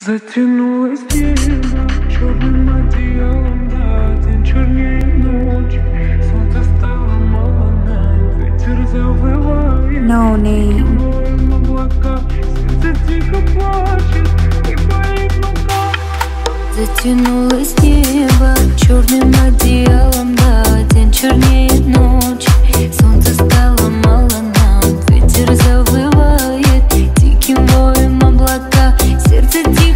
Затянулось небо черным одеялом, да, день чернее ночи. Солнце стало мало нам, ветер завывает. No name. Облака, сердце тихо плачет и болит нога. Затянулось небо черным одеялом, да, день чернее ночи. Солнце стало мало нам, ветер завывает диким воем облака, сердце тихо.